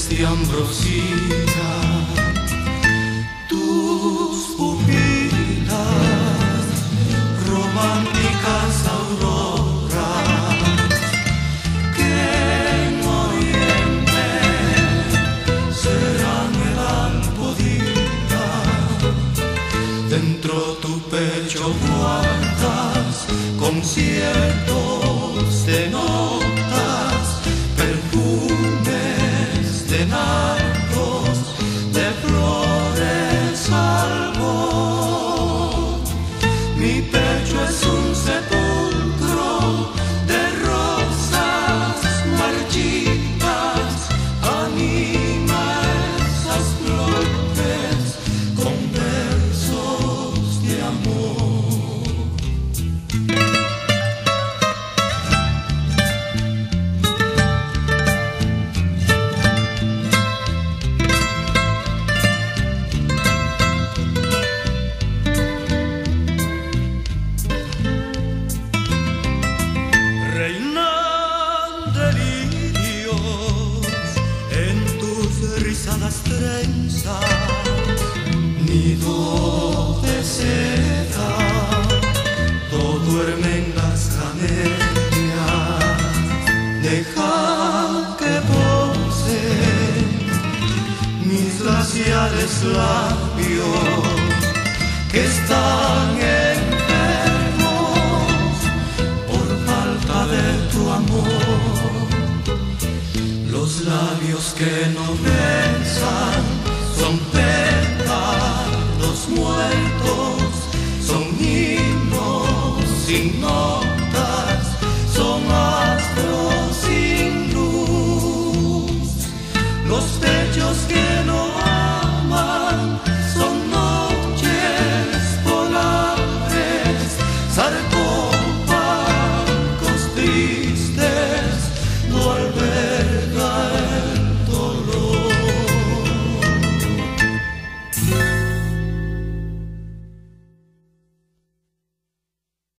de ambrosía, tus pupilas, románticas auroras, que en oriente serán melancolía. Dentro tu pecho guardas conciertos de notas, perfumes de nardos, de flores algo. Mi pecho es un sepulcro de rosas marchitas, anima esas flores con versos de amor. Reinan delirios en tus rizadas trenzas, nido de seda, todo duerme en las camelias. Deja que posen mis glaciales labios que están enfermos por falta de tu amor. Los labios que no besan son